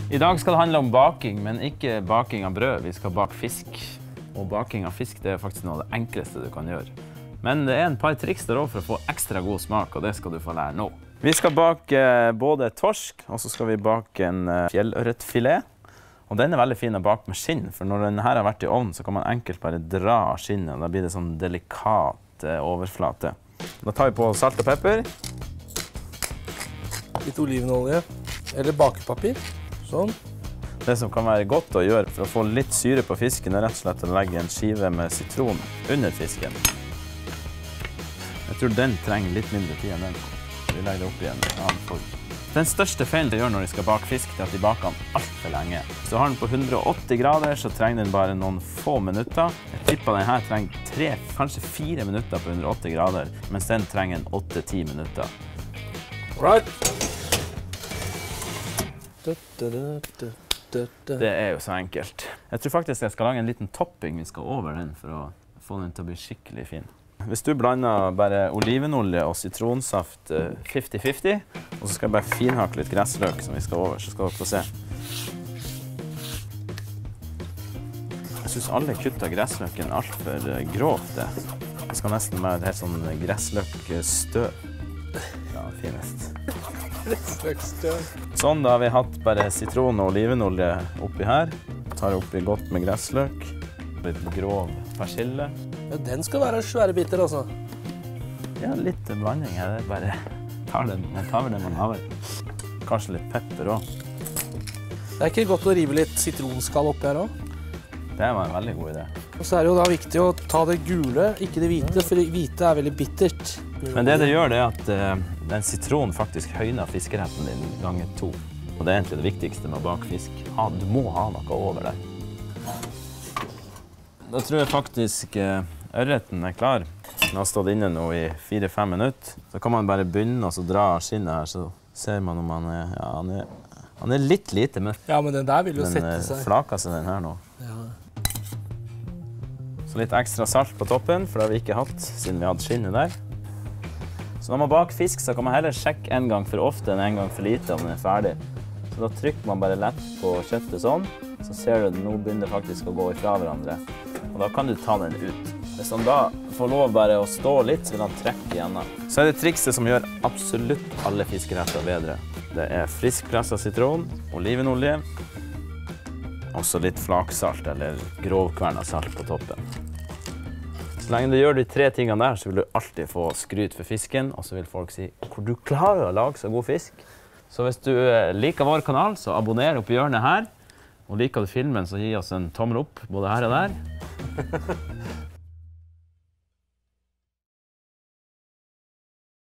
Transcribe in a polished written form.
I dag skal det handle om baking, men ikke baking av brød. Vi skal bake fisk. Og baking av fisk det er faktisk noe av det enkleste du kan gjøre. Men det er en par triks der også for å få ekstra god smak, og det skal du få lære nå. Vi skal bake både torsk, og så skal vi bake en fjellørretfilet. Og den er veldig fin å bake med skinn, for når den her har vært i ovnen, så kan man enkelt bare dra av skinnet, og da blir det sånn delikat overflate. Da tar vi på salt og pepper. Litt olivenolje, eller bakepapir, sånn. Det som kan være godt å gjøre for å få litt syre på fisken, er rett og slett å legge en skive med sitron under fisken. Jeg tror den trenger litt mindre tid enn den. Vi legger det opp i en annen form. Den største feilen de gjør når de skal bake fisk, er at de baker den alt for lenge. Hvis du har den på 180 grader, så trenger den bare noen få minutter. Jeg tipper den her trenger 3, kanskje 4 minutter på 180 grader, mens den trenger en 8-10 minutter. Right. Det er jo så enkelt. Jeg tror faktisk jeg skal lage en liten topping vi skal over den for å få den til å bli skikkelig fin. Hvis du blander bare olivenolje og sitronsaft 50-50, og så skal jeg bare finhakke litt gressløk som vi skal over, så skal dere få se. Jeg synes alle kutter gressløken alt for grovt det. Det skal nesten være et helt sånn gressløkstøv. Ja, finest. Gressløkstøv. Sånn, da har vi hatt bare sitron og olivenolje oppi her. Tar oppi godt med gressløk. Litt grov persille. Ja, den skal være svære biter, altså. Ja, litt blanding her. Bare man tar det man har. Kanskje litt pepper også. Det er ikke godt å rive litt sitronskall oppi her også. Det var en veldig god idé. Og så er det jo da viktig å ta det gule, ikke det hvite, for det hvite er veldig bittert. Men det gjør det er at den sitronen faktisk høyner fiskeretten din ganger 2. Og det er egentlig det viktigste med å bake fisk. Du må ha noe over der. Da tror jeg faktisk ørreten er klar. Den har stått inne nå i 4-5 minutter. Så kan man bare begynne og dra skinnet her, så ser man om han er litt lite, men ja, men den der vil jo sette seg. Den flaker seg den her nå. Ja. Så litt ekstra salt på toppen, for det har vi ikke hatt siden vi hadde skinnet der. Så når man baker fisk, så kan man heller sjekke en gang for ofte enn en gang for lite om den er ferdig. Så da trykker man bare lett på kjøttet sånn, så ser du at nå begynner det faktisk å gå ifra hverandre. Og da kan du ta den ut. Hvis han da får lov bare å stå litt, så vil han trekke igjen. Så er det trikset som gjør absolutt alle fiskeretter bedre. Det er friskpresset sitron, olivenolje, og så litt flaksalt eller grovkvernet salt på toppen. Så lenge du gjør de 3 tingene der, så vil du alltid få skryt for fisken, og så vil folk si hvor du klarer å lage så god fisk. Så hvis du liker vår kanal, så abonner opp i hjørnet her. Og liker du filmen, så gi oss en tommel opp, både her og der.